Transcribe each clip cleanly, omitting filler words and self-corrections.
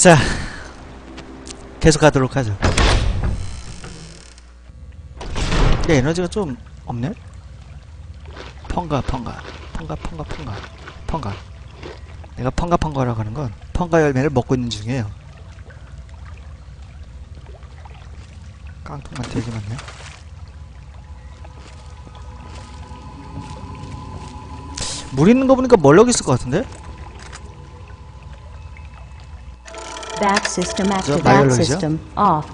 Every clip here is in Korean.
자, 계속 가도록 하죠. 근데 에너지가 좀 없네? 펑가. 내가 펑가라고 하는 건 펑가 열매를 먹고 있는 중이에요. 깡통만 되게 많네. 물 있는 거 보니까 멀럭 있을 것 같은데? Back system active. Back 바이올로기죠? system off.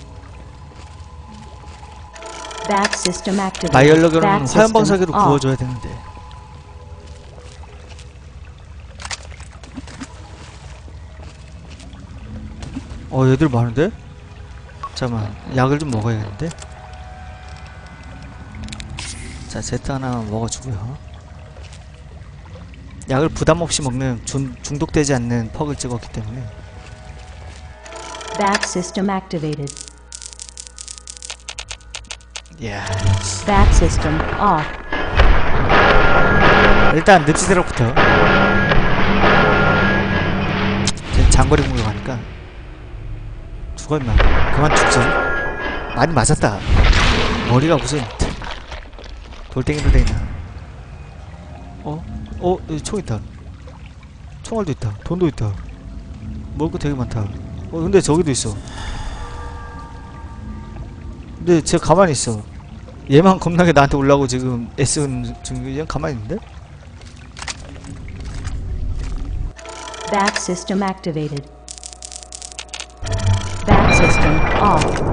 Back system active. 마이얼러그는 화염방사기로 구워줘야 되는데. 얘들 많은데? 잠깐만, 약을 좀 먹어야겠는데? 자, 제트 하나만 먹어주고요. 약을 부담없이 먹는 중독되지 않는 퍽을 찍었기 때문에. Back system activated. Yes. Back system off. 일단 늪지대로부터 장거리 공격하니까 죽어 임마. 그만 죽지. 많이 맞았다. 머리가 무슨 돌덩이도 되나. 여기 총 있다. 총알도 있다. 돈도 있다. 먹을 거 되게 많다. 근데 저기도 있어. 근데 쟤 가만히 있어. 얘만 겁나게 나한테 올라오고 지금 애쓰는 중이야. 가만히 있는데? Back system activated. Back system off.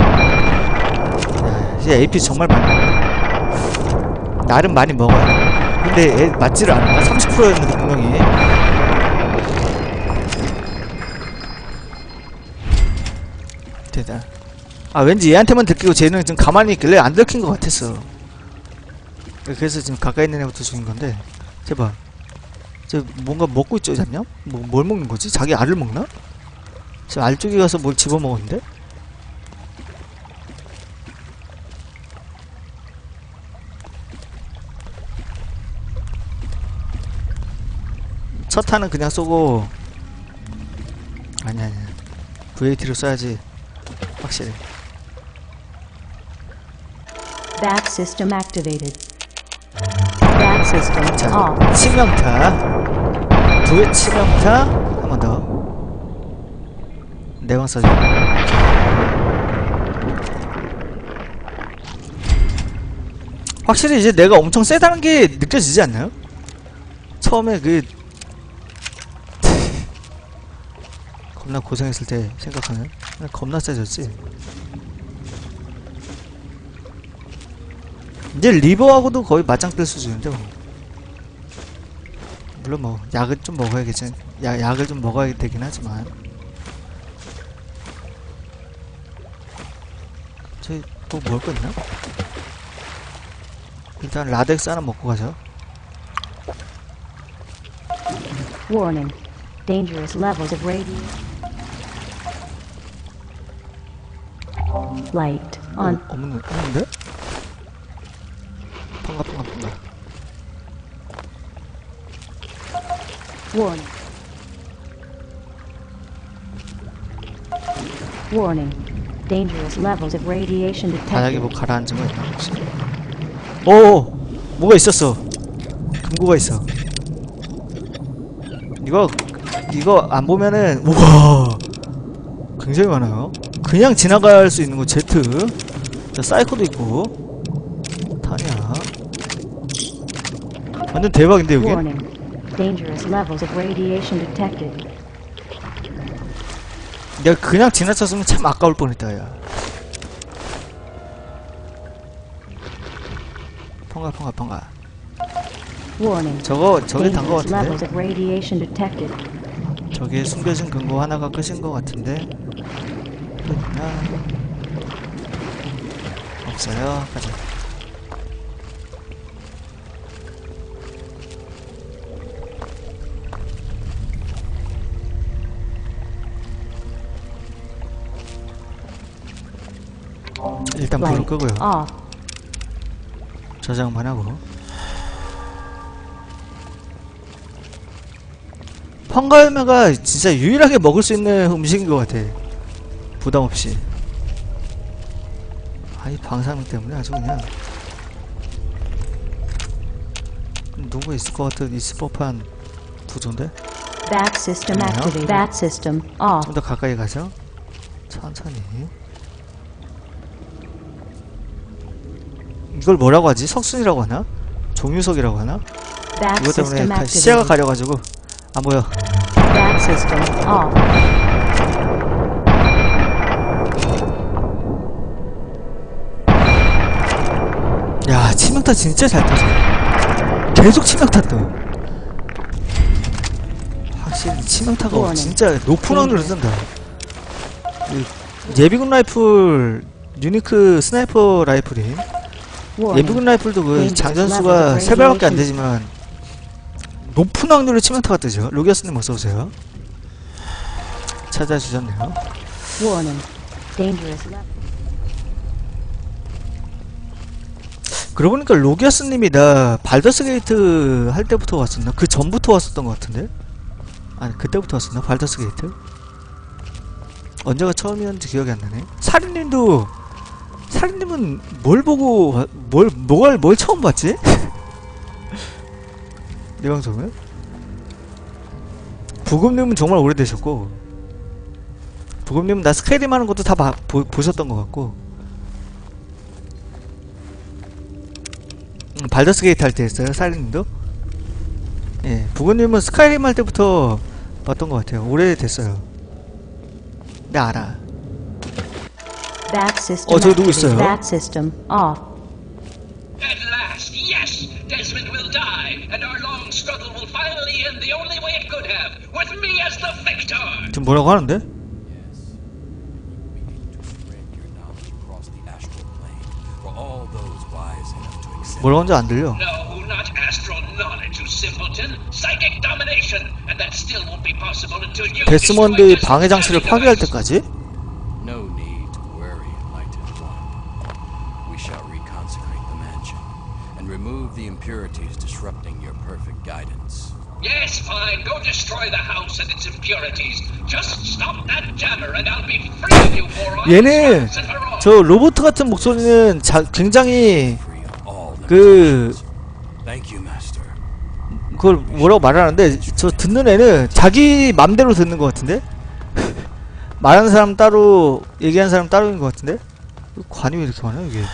야, 진짜 AP 정말 많아. 나름 많이 먹어요. 근데 애 맞지를 않아. 30%였는데 분명히. 대단. 왠지 얘한테만 들키고 쟤는 좀 가만히 있길래 안 들킨 것 같았어. 그래서 지금 가까이 있는 애부터 죽인 건데. 제발. 저 뭔가 먹고 있지 않냐? 뭘 먹는 거지? 자기 알을 먹나? 저 알 쪽에 가서 뭘 집어먹었는데? 첫 탄은 그냥 쏘고. 아니야. VAT로 쏴야지. 확실히. Back system activated. Back system 자, off. 치명타. 두의 치명타. 한 번 더. 내방 써줘. 확실히 이제 내가 엄청 세다는 게 느껴지지 않나요? 처음에 겁나 고생했을 때 생각하면 겁나 세졌지. 이제 리버하고도 거의 맞짱 뜰 수준인데 뭐. 물론 뭐 약을 좀 먹어야겠지. 약을 좀 먹어야 되긴 하지만. 저기 뭐 먹을 거 있나? 일단 라덱스 하나 먹고 가죠. Warning. Dangerous levels of radiation. Light on. 없는데? 펑가. Warning. Warning. Dangerous levels of radiation 바닥에 detected. 뭐 가라앉은 거 있나 혹시? 오! 뭐가 있었어. 금고가 있어. 이거 안 보면은 우와! 굉장히 많아요. 그냥 지나갈 수 있는 거 제트. 자, 사이코도 있고. 타냐. 완전 대박인데 여기? Warning. Dangerous levels of radiation detected. 내가 그냥 지나쳤으면 참 아까울 뻔했다 야. 펑가. Warning. 저게 단 거 Dangerous levels 같은데? of radiation detected. 저기에 숨겨진 금고 하나가 끝인 거 같은데? 없어요. 가자. 일단 불을 Light 끄고요. off. 저장만 하고. 펑갈매가 진짜 유일하게 먹을 수 있는 음식인 것 같아. 부담 없이. 아이 방사능 때문에 아주 그냥 누구 있을 것 같은 있을 법한 구조인데. Bat system activated. Bat system off. 좀 더 가까이 가죠. 천천히. 이걸 뭐라고 하지? 석순이라고 하나? 종유석이라고 하나? Bat 이것 때문에 system 다 시야가 activated. 가려가지고 안 보여. Bat system off. 야, 치명타 진짜 잘 떠져. 계속 치명타 떠. 확실히 치명타가 진짜 높은 확률로 뜬다. 예비군 라이플, 유니크 스나이퍼 라이플이 예비군 라이플도 그 장전수가 3발밖에 안 되지만 높은 확률로 치명타가 뜨죠. 로기아스님 어서오세요. 찾아주셨네요. Warning. Dangerous level. 그러고 보니까 로기아스님이 나 발더스 게이트 할 때부터 왔었나? 그 전부터 왔었던 것 같은데? 아니 그때부터 왔었나? 발더스 게이트? 언제가 처음이었는지 기억이 안 나네. 사린님도 사린님은 뭘 보고 뭘 처음 봤지? 내 방송을? 부금님은 정말 오래되셨고 부금님은 나 스카이림 하는 것도 다 보셨던 것 같고 발더스 게이트 할 때 했어요, 사린님도? 예, 부금님은 스카이림 할 때부터 봤던 것 같아요. 오래됐어요. 네, 알아. Bat system 저기 누구 있어요? activated. Bat system off. At last, yes! Desmond will die, and our long struggle will finally end the only way it could have, with me as the victor! 지금 뭐라고 하는데? 뭐라고 하는지 안 들려. No, not astral knowledge, you simpleton! Psychic domination! And that still won't be possible until you 데스먼드의 방해 장치를 파괴할 때까지? No need to worry, enlightened one. We shall reconsecrate the mansion and remove the impurities disrupting your perfect guidance. Yes, fine. Go destroy the house and its impurities. Just stop that jammer and I'll be free of you morons. 얘는 once and for all. 저 로봇 같은 목소리는 굉장히 Free of all 그 Thank you, Master. 그걸 뭐라고 말하는데 저 듣는 애는 자기 맘대로 듣는 것 같은데? 말하는 사람 따로 얘기하는 사람 따로인 것 같은데? 관이 왜 이렇게 많아요 이게?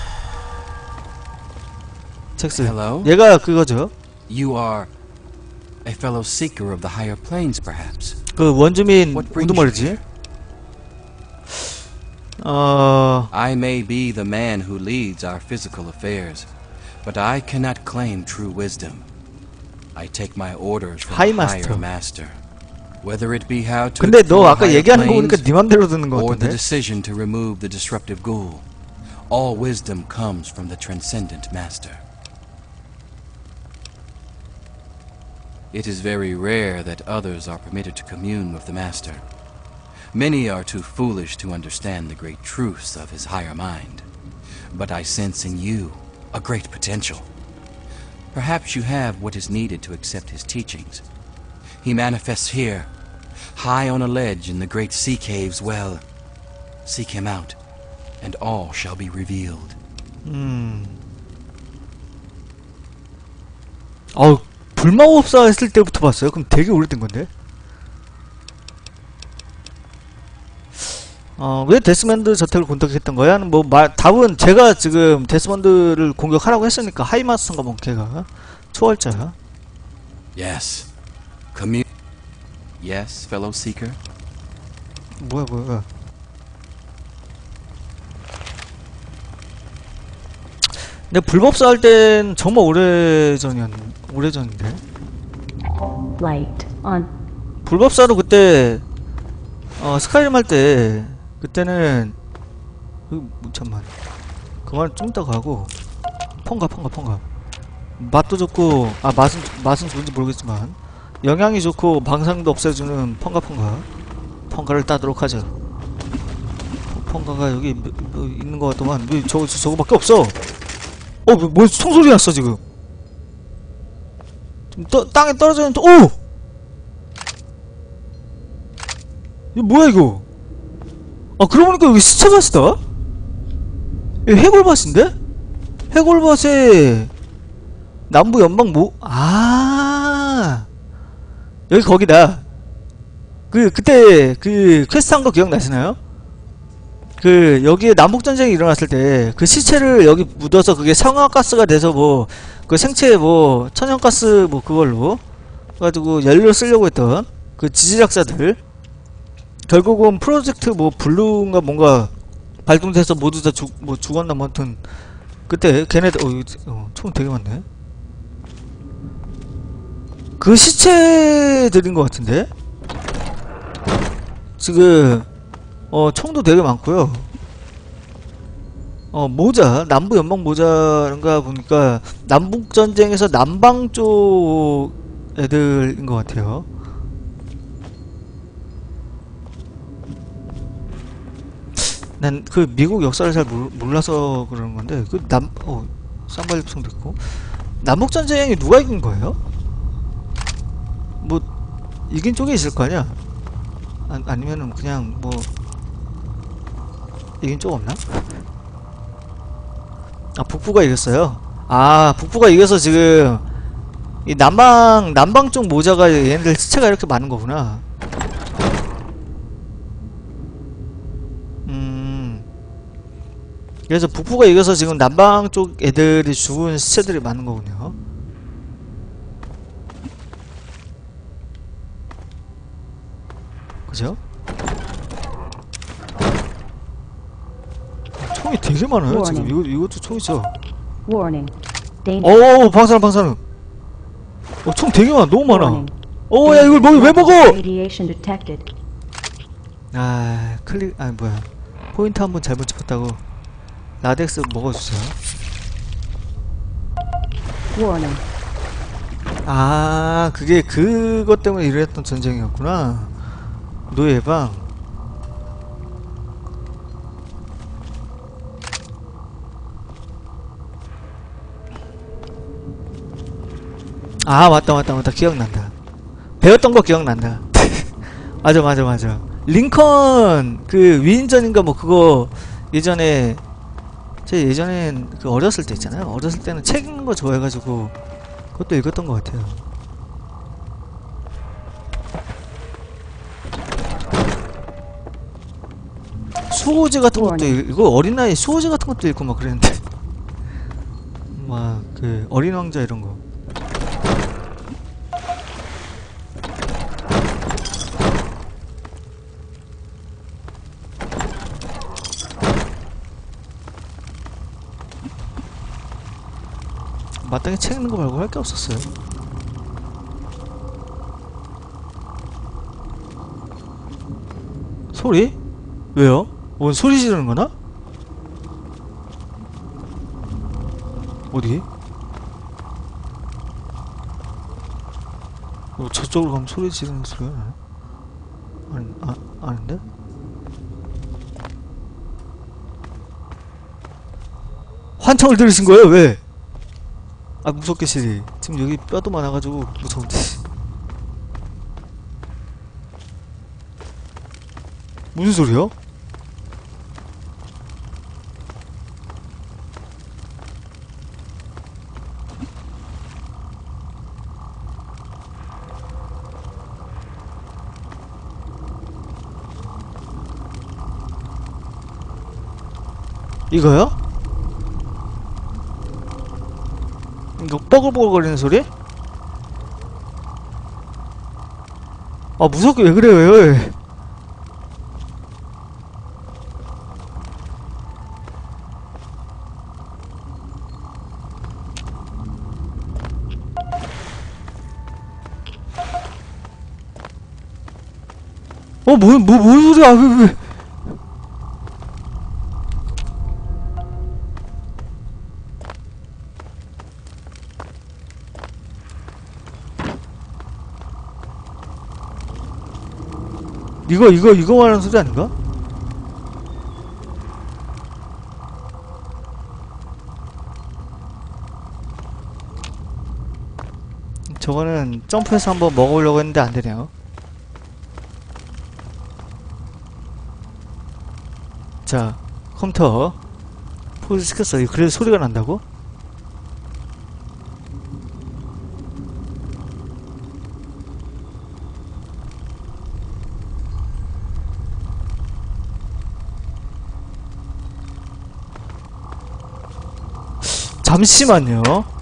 잭스 Hello? 얘가 그거죠. You are a fellow seeker of the higher planes, perhaps. 그 원주민 What brings 우두머리지. I may be the man who leads our physical affairs, but I cannot claim true wisdom. I take my orders from High the Master. higher master. Whether it be how to 근데 explore 너 아까 higher 얘기하는 거 보니까 planes 네 맘대로 듣는 것 or the 같은데? decision to remove the disruptive ghoul, all wisdom comes from the transcendent master. It is very rare that others are permitted to commune with the master. Many are too foolish to understand the great truths of his higher mind. But I sense in you a great potential. Perhaps you have what is needed to accept his teachings. He manifests here, high on a ledge in the great sea caves. Well, seek him out, and all shall be revealed. 불마법사 했을 때부터 봤어요? 그럼 되게 오래된 건데? 왜 데스먼드 저택을 공격했던 거야? 답은 제가 지금 데스먼드를 공격하라고 했으니까 하이마스인가 뭐 걔가 초월자야. Yes. Yes, fellow seeker. 뭐야. 근데 불법사 할 땐 정말 오래전인데. Light on. 불법사로 그때 스카이림 할 때 그때는 잠만 그만 좀 이따가 하고 펑가 맛도 좋고 맛은 좋은지 모르겠지만 영양이 좋고 방상도 없애주는 펑가를 따도록 하죠. 펑가가 여기 있는 것 같더만 왜 저거밖에 없어. 뭐 총소리 났어 지금. 땅에 떨어져 있는 오! 이거 뭐야 이거? 아 그러고 보니까 여기 시체밭이다? 이거 해골밭인데? 해골밭에 남부 연방 아 여기 거기다. 그때 그 퀘스트 한 거 기억나시나요? 그 여기에 남북전쟁이 일어났을 때 그 시체를 여기 묻어서 그게 상화가스가 돼서 뭐 그 생체 뭐 천연가스 뭐 그걸로 가지고 연료 쓰려고 했던 그 지질학자들 결국은 프로젝트 뭐 블루인가 뭔가 발동돼서 모두 다 죽었나 뭐 아무튼 그때 걔네들 총 되게 많네. 그 시체들인 것 같은데 지금 총도 되게 많고요. 모자 남부 연방 모자인가 보니까 남북 전쟁에서 남방 쪽 애들인 것 같아요. 난 그 미국 역사를 잘 몰라서 그러는 건데 그 쌍발총도 있고 남북 전쟁이 누가 이긴 거예요? 뭐 이긴 쪽에 있을 거 아니야? 아니면은 그냥 뭐 이긴 쪽 없나? 아 북부가 이겼어요. 아 북부가 이겨서 지금 이 남방 쪽 모자가 얘네들 시체가 이렇게 많은 거구나. 그래서 북부가 이겨서 지금 남방 쪽 애들이 죽은 시체들이 많은 거군요. 그죠? 총이 되게 많아요 지금. 이것도 총이죠. Warning. Danger. 방사능. 총 되게 많아. 너무 많아. 야 이걸 왜 먹어? Radiation detected. 뭐야 포인트 한번 잘못 찍었다고 라덱스 먹어주세요. Warning. 그게 그것 때문에 일어났던 전쟁이었구나. 노예방. 맞다 기억난다. 배웠던 거 기억난다. 맞아 링컨 그 위인전인가 뭐 그거 예전에 제 예전엔 그 어렸을 때 있잖아요. 어렸을 때는 책 읽는 거 좋아해가지고 그것도 읽었던 것 같아요. 수호지 같은 것도 이거 어린 나이 수호지 같은 것도 읽고 막 그랬는데 막 그 어린 왕자 이런 거. 마땅히 책 읽는 거 말고 할 게 없었어요. 소리? 왜요? 뭔 소리 지르는 거나? 어디? 저쪽으로 가면 소리 지르는 소리가 나네? 아닌데? 환청을 들으신 거예요? 왜? 무섭게 시리. 지금 여기 뼈도 많아가지고 무서운데. 무슨 소리야? 이거요? 이거 뻐글뻐글거리는 소리? 무섭게 왜 그래요? 뭔 소리야? 왜? 이거 말하는 소리 아닌가? 저거는 점프해서 한번 먹으려고 했는데 안 되네요. 자, 컴퓨터 포즈 시켰어. 그래서 소리가 난다고? 잠시만요.